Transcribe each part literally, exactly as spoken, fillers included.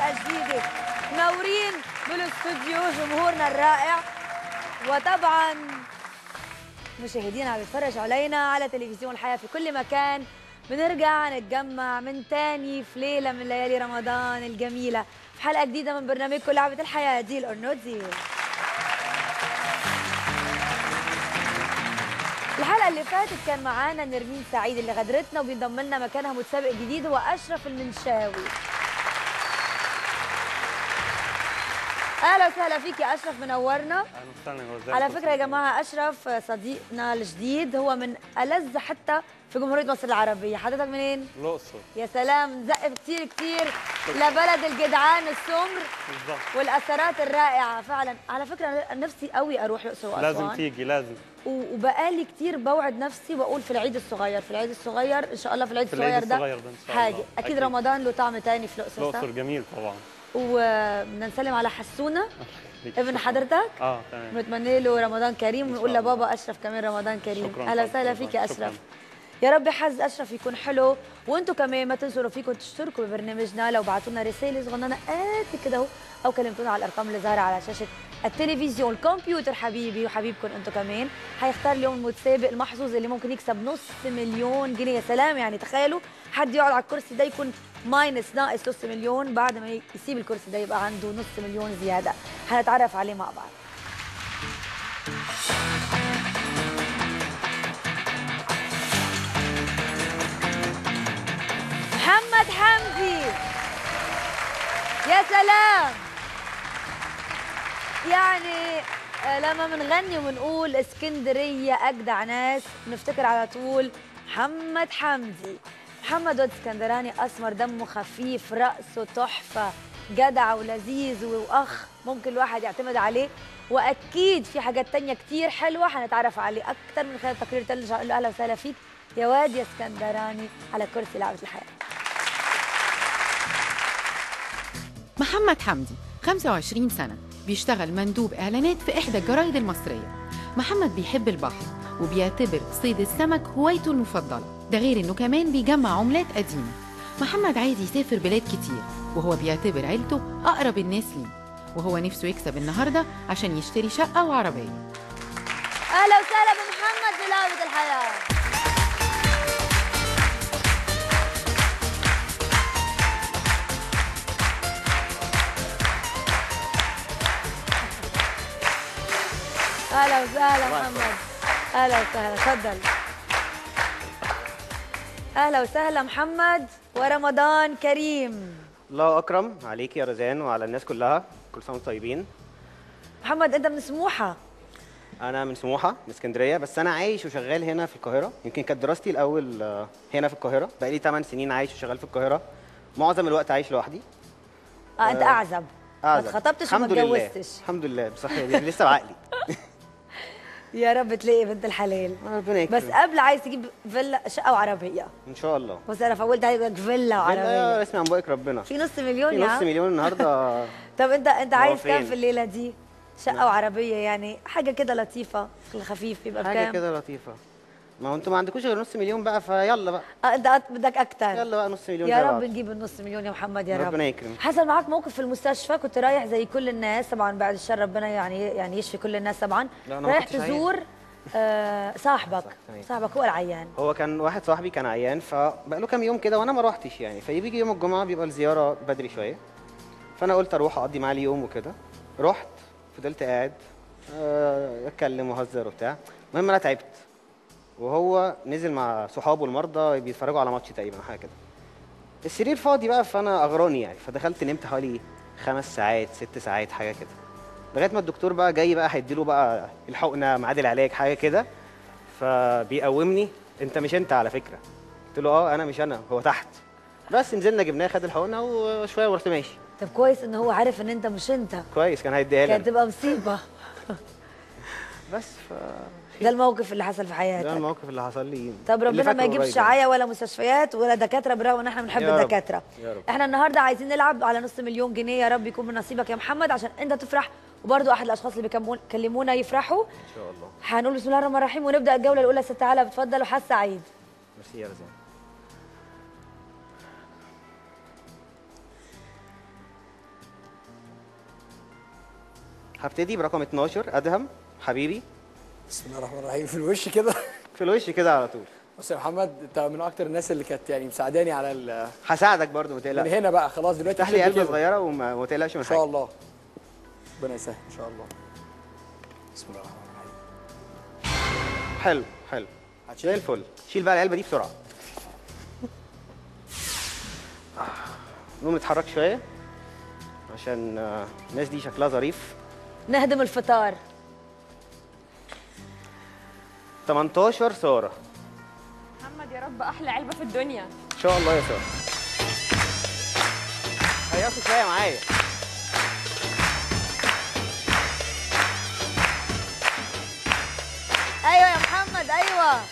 حلقة جديدة. منورين بالاستوديو جمهورنا الرائع، وطبعا مشاهدينا عم يتفرجوا علينا على تلفزيون الحياة في كل مكان. بنرجع نتجمع من تاني في ليلة من ليالي رمضان الجميلة في حلقة جديدة من برنامجكم لعبة الحياة ديل اور نوت ديل. الحلقة اللي فاتت كان معانا نرمين سعيد اللي غدرتنا، وبينضم لنا مكانها متسابق جديد هو أشرف المنشاوي. اهلا وسهلا فيك يا اشرف، منورنا. اهلا وسهلا. على فكره يا جماعه اشرف صديقنا الجديد هو من ألذ حتى في جمهوريه مصر العربيه. حضرتك منين؟ الاقصر. يا سلام، نزقف كثير كثير لبلد الجدعان السمر بالظبط والاثارات الرائعه فعلا. على فكره انا نفسي قوي اروح الاقصر واسوان، لازم تيجي لازم. وبقالي كثير بوعد نفسي واقول في العيد الصغير في العيد الصغير ان شاء الله في العيد في الصغير العيد ده, الصغير ده إن شاء حاجه الله. اكيد, أكيد. رمضان له طعم ثاني في الاقصر. الاقصر جميل طبعا. وبدنا نسلم على حسونه ابن حضرتك. اه تمام. بنتمنى له رمضان كريم، ونقول لبابا اشرف كمان رمضان كريم. اهلا وسهلا فيك يا اشرف. شكراً. يا رب حظ اشرف يكون حلو، وانتم كمان ما تنسوا فيكم تشتركوا ببرنامجنا لو بعتوا لنا رساله صغننه قد كده اهو، او كلمتونا على الارقام اللي ظاهره على شاشه التلفزيون. الكمبيوتر حبيبي وحبيبكم انتم كمان هيختار اليوم المتسابق المحظوظ اللي ممكن يكسب نص مليون جنيه. يا سلام، يعني تخيلوا حد يقعد على الكرسي ده يكون ماينس ناقص نص مليون، بعد ما يسيب الكرسي ده يبقى عنده نص مليون زياده. هنتعرف عليه مع بعض. محمد حمدي، يا سلام. يعني لما بنغني وبنقول اسكندريه اجدع ناس بنفتكر على طول محمد حمدي. محمد واد اسكندراني اسمر، دمه خفيف، راسه تحفه، جدع ولذيذ واخ ممكن الواحد يعتمد عليه. واكيد في حاجات تانية كتير حلوه هنتعرف عليه اكتر من خلال تقرير تلج. اقول له اهلا وسهلا فيك يا واد يا اسكندراني على كرسي لعبه الحياه. محمد حمدي خمسة وعشرين سنة، بيشتغل مندوب إعلانات في إحدى الجرايد المصرية. محمد بيحب البحر وبيعتبر صيد السمك هوايته المفضلة، ده غير إنه كمان بيجمع عملات قديمة. محمد عايز يسافر بلاد كتير، وهو بيعتبر عيلته أقرب الناس ليه، وهو نفسه يكسب النهاردة عشان يشتري شقة وعربية. أهلا وسهلا بمحمد في لعبة الحياة. اهلا وسهلا محمد. اهلا وسهلا، تفضل. اهلا وسهلا محمد ورمضان كريم. الله اكرم عليك يا رزان وعلى الناس كلها، كل سنه وانتم طيبين. محمد انت من سموحه؟ انا من سموحه، من اسكندريه، بس انا عايش وشغال هنا في القاهره. يمكن كانت دراستي الاول هنا في القاهره، بقالي ثمان سنين عايش وشغال في القاهره، معظم الوقت عايش لوحدي. اه انت اعزب؟ اعزب، ما اتخطبتش وما اتجوزتش؟ الحمد لله بصحيح، يعني لسه بعقلي. يا رب تلاقي بنت الحلال. ربنا يكرمك. بس قبل عايز تجيب فيلا شقه وعربيه ان شاء الله. بس انا فولت هيجيب فيلا وعربيه. فيلا اسمي عن بوقك ربنا. في نص مليون في يا نص مليون النهارده. طب انت انت عايز كام فين؟ في الليله دي؟ شقه وعربيه، يعني حاجه كده لطيفه في الخفيف بيبقى بكام؟ حاجه كده لطيفه. ما هو انتوا ما عندكوش غير نص مليون بقى، فيلا بقى. اه انت بدك اكتر. يلا بقى نص مليون. يا رب نجيب النص مليون يا محمد يا رب. ربنا يكرمك. حصل معاك موقف في المستشفى كنت رايح زي كل الناس طبعا، بعد الشر ربنا يعني يعني يشفي كل الناس طبعا، رايح تزور آه صاحبك. صاحبك هو العيان. هو كان واحد صاحبي كان عيان، فبقى له كام يوم كده وانا ما روحتش يعني، فيجي يوم الجمعه بيبقى الزياره بدري شويه، فانا قلت اروح اقضي معاه اليوم وكده. رحت فضلت قاعد آه، اتكلم واهزر وبتاع. المهم انا تعبت، وهو نزل مع صحابه المرضى بيتفرجوا على ماتش تقريبا حاجه كده. السرير فاضي بقى، فانا اغراني يعني، فدخلت نمت حوالي خمس ساعات ست ساعات حاجه كده، لغايه ما الدكتور بقى جاي بقى هيديله بقى الحقنه ميعاد العلاج حاجه كده، فبيقومني. انت مش انت على فكره. قلت له اه انا مش انا، هو تحت. بس نزلنا جبناه، خد الحقنه وشويه ورحت ماشي. طب كويس ان هو عارف ان انت مش انت. كويس، كان هيديها لي. كانت تبقى مصيبه. بس ف ده الموقف اللي حصل في حياتك. ده الموقف اللي حصل لي. طب ربنا ما يجيبش عيا ولا مستشفيات ولا دكاتره، برغم ان احنا بنحب الدكاتره. احنا النهارده عايزين نلعب على نص مليون جنيه، يا رب يكون من نصيبك يا محمد عشان انت تفرح وبرضه احد الاشخاص اللي بيكلمونا يفرحوا. ان شاء الله. هنقول بسم الله الرحمن الرحيم ونبدا الجوله الاولى. ست هلا بتفضل وحظ سعيد. ميرسي يا رزان. هبتدي برقم اتناشر، ادهم حبيبي. بسم الله الرحمن الرحيم. في الوش كده. في الوش كده على طول. بص يا محمد، انت من اكتر الناس اللي كانت يعني مساعداني على ال... هساعدك برضو ما من تقلقش. هنا بقى خلاص دلوقتي افتح لي شد علبه كده. صغيره وما ما تقلقش من ان حاجه. شاء الله. ربنا يسهل ان شاء الله. بسم الله الرحمن الرحيم. حلو حلو زي الفل. شيل بقى العلبه دي بسرعه. نقوم نتحرك شويه عشان آه، الناس دي شكلها ظريف. نهدم الفطار. تمنتاشر ساره. محمد يا رب احلى علبه في الدنيا. ان شاء الله يا ساره. هيقصوا شويه معايا. ايوه يا محمد ايوه.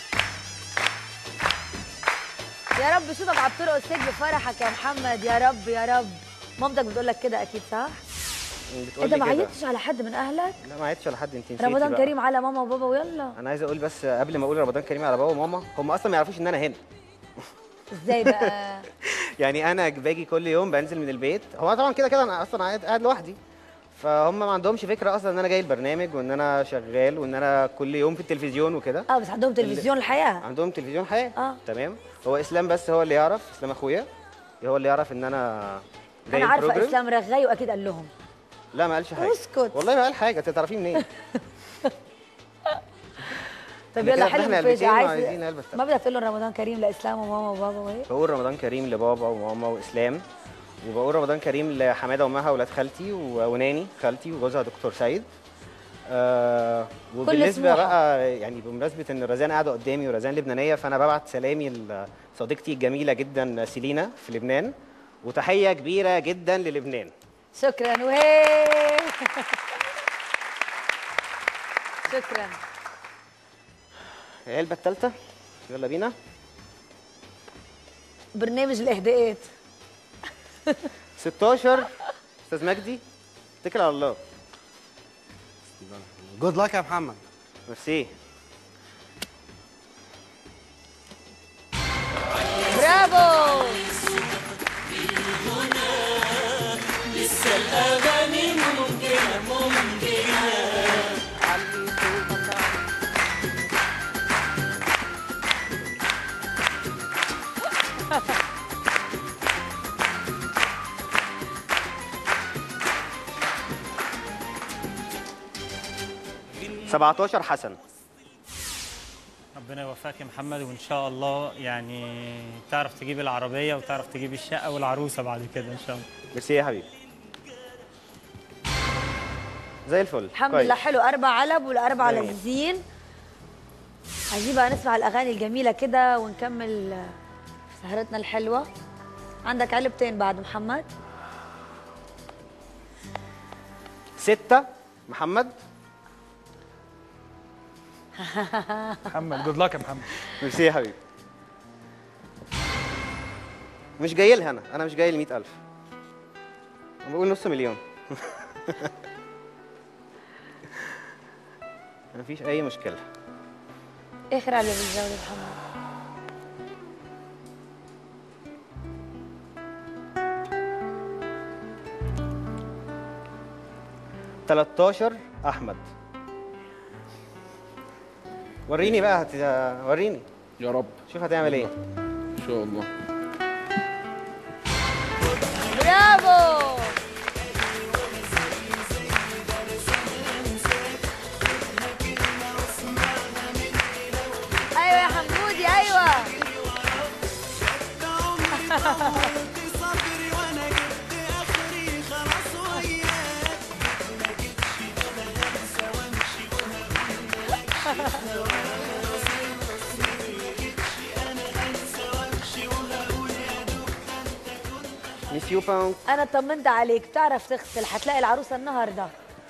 يا رب شوفك عم ترقص هيك بفرحك يا محمد. يا رب يا رب. مامتك بتقول لك كده اكيد صح؟ بتقول انت لي ما كده. عيطتش على حد من اهلك؟ لا ما عيطتش على حد. انت نسيتي رمضان بقى. كريم على ماما وبابا ويلا. انا عايز اقول بس قبل ما اقول رمضان كريم على بابا وماما، هم اصلا ما يعرفوش ان انا هنا. ازاي بقى؟ يعني انا باجي كل يوم بنزل من البيت. هو طبعا كده كده انا اصلا قاعد قاعد لوحدي، فهم ما عندهمش فكره اصلا ان انا جاي البرنامج وان انا شغال وان انا كل يوم في التلفزيون وكده. اه بس عندهم تلفزيون الحياه. عندهم تلفزيون حياه. اه تمام. هو اسلام بس هو اللي يعرف، اسلام اخويا هو اللي يعرف ان انا جاي انا عارفه البروجرام. اسلام رغاي واكيد قال لهم. لا ما قالش حاجه. اسكت. والله ما قال حاجه. انت تعرفيه منين؟ طب إحنا يلا كده حلو فتحنا مفاجأة. علبتين عايز وعايزين علبة تالتة. ما بدك تقول له رمضان كريم لاسلام وماما وبابا وهيك؟ بقول رمضان كريم لبابا وماما واسلام، وبقول رمضان كريم لحماده ومها ولاد خالتي و- وناني خالتي وجوزها دكتور سيد. آه وبالنسبه سموحة. بقى يعني بمناسبه ان رزان قاعده قدامي ورزان لبنانيه، فانا ببعت سلامي لصديقتي الجميله جدا سيلينا في لبنان، وتحيه كبيره جدا للبنان. شكرا وهي. شكرا. العلبه الثالثه يلا بينا. برنامج الاهداءات. ستاشر استاذ مجدي، اتكل على الله. جود لك يا محمد. ميرسي. برافو. سبعتاشر حسن. ربنا يوفقك يا محمد، وان شاء الله يعني تعرف تجيب العربيه وتعرف تجيب الشقه والعروسه بعد كده ان شاء الله. ميرسي يا حبيبي. زي الفل. الحمد كويس. لله حلو. اربع علب والاربعه جميل. لذيذين. عايزين بقى نسمع الاغاني الجميله كده ونكمل سهرتنا الحلوه. عندك علبتين بعد محمد. ستة محمد. محمد جود لك يا محمد. ميرسي يا حبيبي. مش جاي لها انا، انا مش جاي ل مية ألف. انا بقول نص مليون. مفيش أي مشكلة. اخر علبه بالجوله محمد. تلتاشر أحمد. وريني بقى هت... وريني. يا رب شوف هتعمل ايه. ان شاء الله. برافو. ايوه يا حمودي ايوه. ميس يو باونك. انا طمنت عليك. بتعرف تغسل. هتلاقي العروسه النهارده.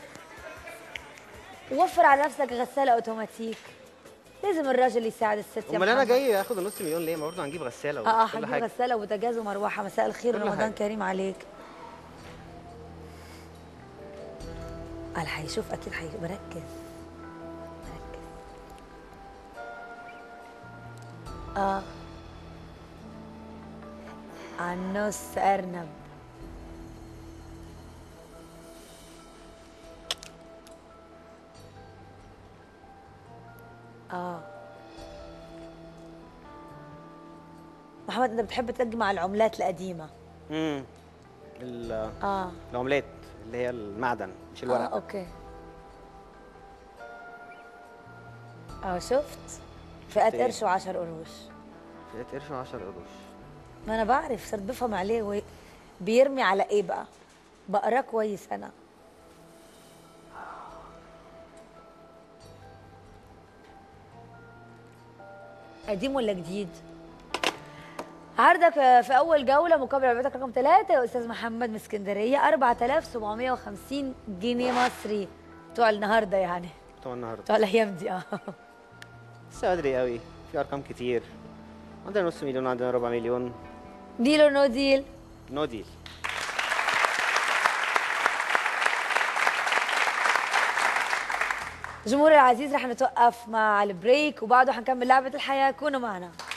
وفر على نفسك غساله اوتوماتيك. لازم الراجل يساعد الست يا امال انا محمد. جاي اخد النص مليون ليه؟ ما برضه هنجيب غسالة اه اه وكل هنجيب حاجة. غساله وبوتاجاز ومروحه. مساء الخير. كل رمضان حاجة. كريم عليك. قال حيشوف اكيد حي بركز. بركز. اه عالنص ارنب. اه محمد انت بتحب تجمع العملات القديمه. امم اه العملات اللي هي المعدن مش الورق. اه اوكي. اه شفت فئات إيه؟ قرش وعشر قروش. فئات قرش وعشر قروش. ما انا بعرف صرت بفهم عليه و... بيرمي على ايه بقى؟ بقراه كويس انا. قديم ولا جديد؟ عرضك في اول جوله مقابل عربيتك رقم ثلاثة يا استاذ محمد من اسكندريه أربعة آلاف وسبعمائة وخمسين جنيه مصري بتوع النهارده يعني. بتوع النهارده. بتوع الايام دي اه. لسه بدري قوي، في ارقام كتير. عندنا نص مليون وعندنا ربع مليون. ديل اور نو ديل؟ نو ديل. جمهور العزيز رح نتوقف مع البريك وبعده حنكمل لعبه الحياه، كونوا معنا.